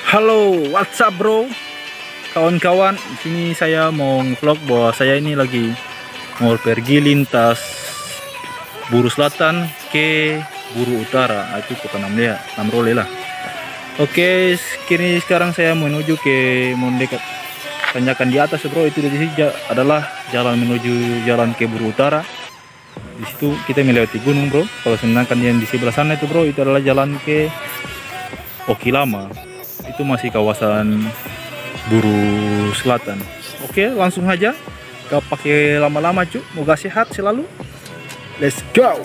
Halo, what's up bro? Kawan-kawan, di sini saya mau vlog bahwa saya ini lagi mau pergi lintas Buru Selatan ke Buru Utara, itu kota Namrole lah. Oke, kini sekarang saya menuju ke mendekat tanjakan di atas bro. Itu di sini adalah jalan menuju jalan ke Buru Utara. Di situ kita melewati gunung bro. Kalau sedangkan yang di sebelah sana itu bro, itu adalah jalan ke Okilama. Itu masih kawasan Buru Selatan. Oke, langsung aja, gak pakai lama-lama cuy. Moga sehat selalu. Let's go.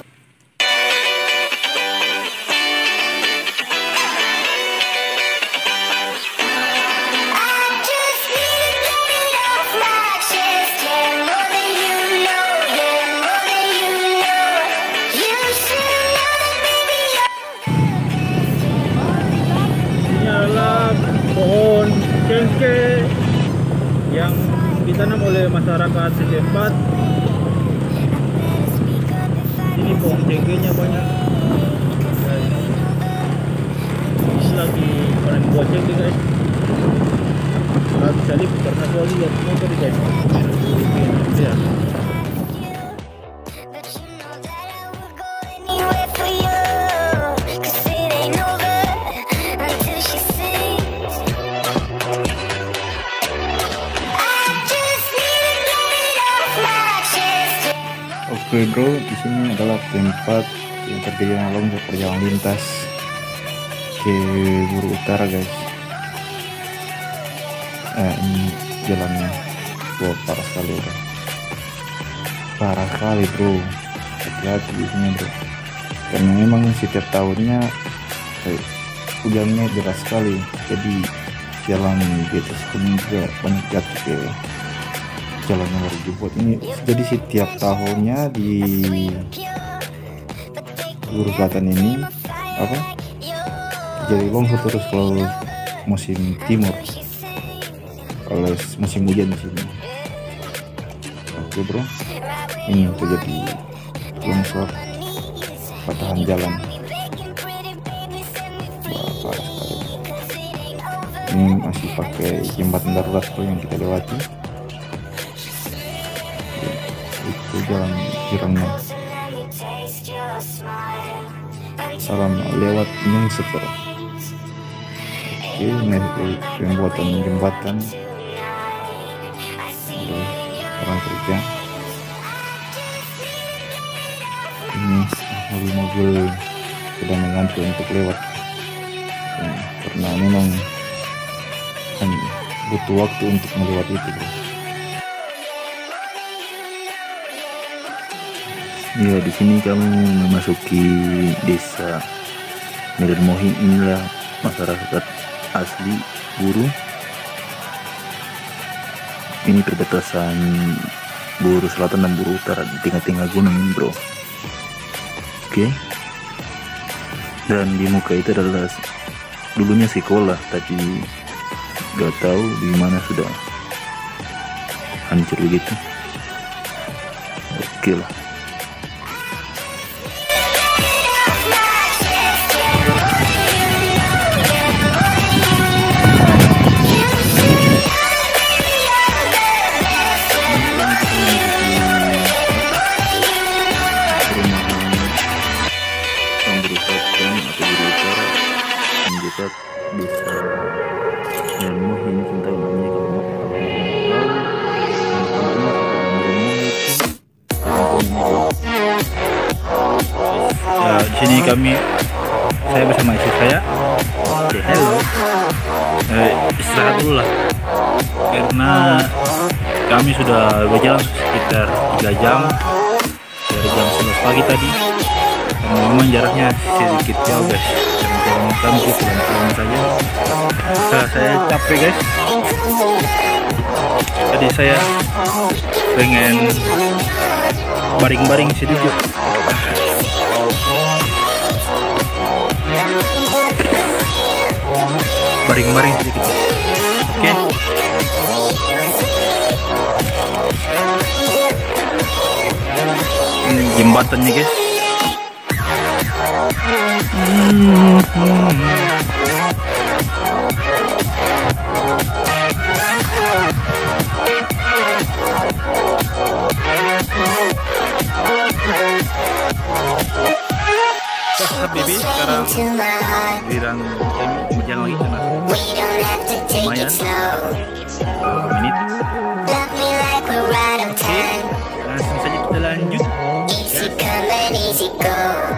Pohon cengkeh yang ditanam oleh masyarakat setempat. Ini pohon cengkehnya banyak. Ini lagi panen buah cengkeh guys. Bisa lihat karena gua lihat semua tadi guys. Ya. Oke bro, di sini adalah tempat yang terjadi longsor perjalanan lintas ke Buru Utara guys. Ini jalannya, wah parah sekali bro, parah sekali bro. Hati-hati di sini bro, karena memang setiap tahunnya hujannya deras sekali, jadi jalan di atas gunung juga banyak jatuh ke jalan yang baru dibuat ini. Jadi setiap tahunnya di Buru Selatan ini jadi longsor terus kalau musim timur, kalau musim hujan di sini. Oke bro, ini terjadi longsor patahan jalan. Wah, parah sekali. Ini masih pakai jembatan darurat bro yang kita lewati. Itu jalan jirangnya. Salam lewat Ningsep bro. Oke, ini pembuatan jembatan oleh orang kerja. Ini mobil-mobil sedang mengantri untuk lewat, karena memang butuh waktu untuk melewati itu bro. Ya, di sini kamu memasuki desa Medan Mohin. Inilah masyarakat asli Buru. Ini perbatasan Buru Selatan dan Buru Utara di tengah-tengah gunung bro. Oke. Dan di muka itu adalah dulunya sekolah, tapi gak tahu di mana sudah hancur begitu. Oke lah. Desa Medan Mohin, cinta namanya kalau di sini saya bersama istri saya. Hello. Istirahat dulu lah, karena kami sudah berjalan sekitar 3 jam dari jam 11 pagi tadi. Karena memang jaraknya sedikit jauh guys. Kami pelan-pelan saja. Saya capek guys. Tadi saya pengen baring-baring sedikit. Baring-baring sedikit. Oke. Ini jembatannya guys. Wirang jangan gitu na. Lumayan. Menit. Oke, langsung saja kita lanjut. Easy come and easy go.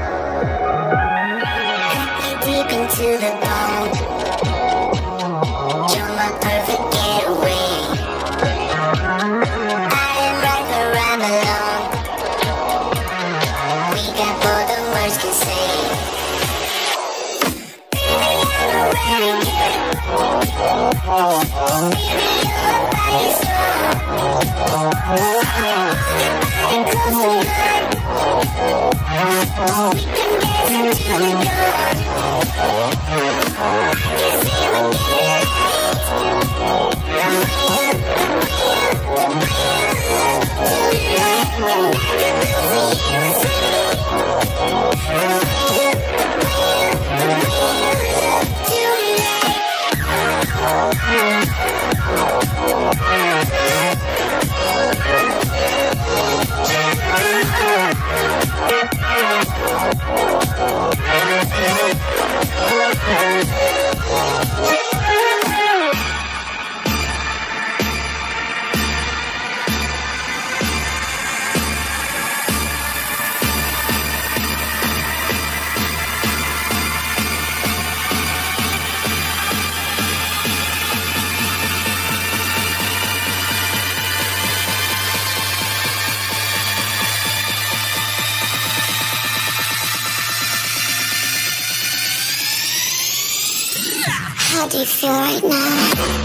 Deep into the bone. You're my perfect getaway. I am right where I'm alone. We got more than words can say. Baby, I'm already here. Baby, your body's How do you feel right now?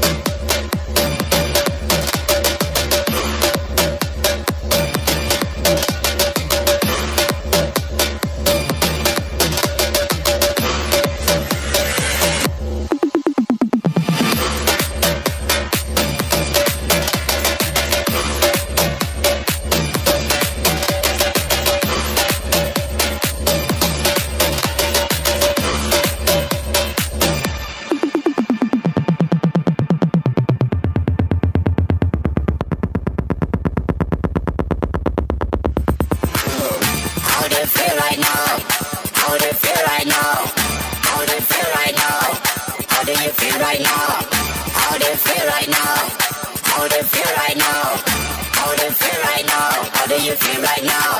How do you feel right now? How do you feel right now? How do you feel right now? How do you feel right now? How do you feel right now? How do you feel right now? How do you feel right now? How do you feel right now?